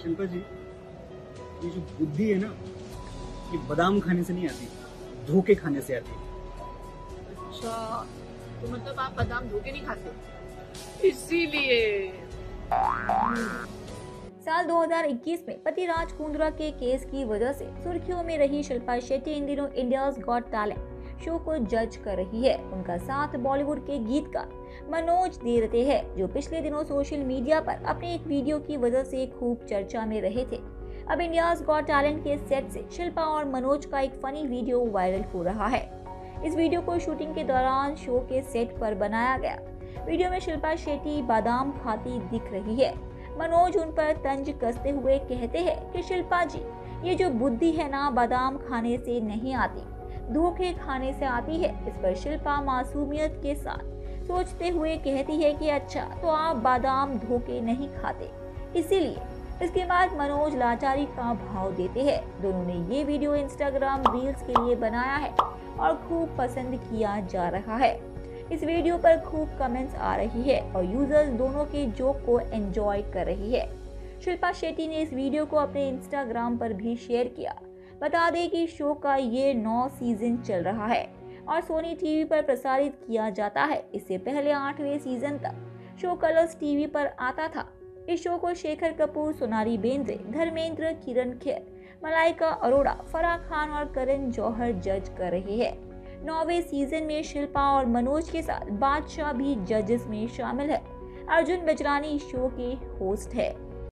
शिल्पा जी, ये जो बुद्धि है ना, ये बादाम खाने से नहीं आती, धोखे खाने से आती है। अच्छा, तो मतलब आप बादाम धोके नहीं खाते, इसीलिए। साल 2021 में पति राज कुंद्रा के केस की वजह से सुर्खियों में रही शिल्पा शेट्टी इन दिनों इंडियाज गॉट टैलेंट शो को जज कर रही है। उनका साथ बॉलीवुड के गीतकार मनोज दे रहे हैं, जो पिछले दिनों सोशल मीडिया पर अपने एक वीडियो की वजह से खूब चर्चा में रहे थे। अब इंडियाज गॉट टैलेंट के सेट से शिल्पा और मनोज का एक फनी वीडियो वायरल हो रहा है। इस वीडियो को शूटिंग के दौरान शो के सेट पर बनाया गया। वीडियो में शिल्पा शेट्टी बादाम खाती दिख रही है। मनोज उन पर तंज कसते हुए कहते हैं कि शिल्पा जी, ये जो बुद्धि है ना, बादाम खाने से नहीं आती, धोखे खाने से आती है। इस पर शिल्पा मासूमियत के साथ सोचते हुए कहती है कि अच्छा, तो आप बादाम धोखे नहीं खाते, इसीलिए। इसके बाद मनोज लाचारी का भाव देते हैं। दोनों ने ये वीडियो इंस्टाग्राम रील्स के लिए बनाया है और खूब पसंद किया जा रहा है। इस वीडियो पर खूब कमेंट्स आ रही है और यूजर्स दोनों के जोक को एंजॉय कर रही है। शिल्पा शेट्टी ने इस वीडियो को अपने इंस्टाग्राम पर भी शेयर किया। बता दें कि शो का ये 9 सीजन चल रहा है और सोनी टीवी पर प्रसारित किया जाता है। इससे पहले 8वें सीजन तक शो कलर्स टीवी पर आता था। इस शो को शेखर कपूर, सोनाली बेंद्रे, धर्मेंद्र, किरण खेर, मलाइका अरोड़ा, फराह खान और करण जौहर जज कर रहे हैं। 9वें सीजन में शिल्पा और मनोज के साथ बादशाह भी जजेस में शामिल है। अर्जुन बजरानी शो के होस्ट है।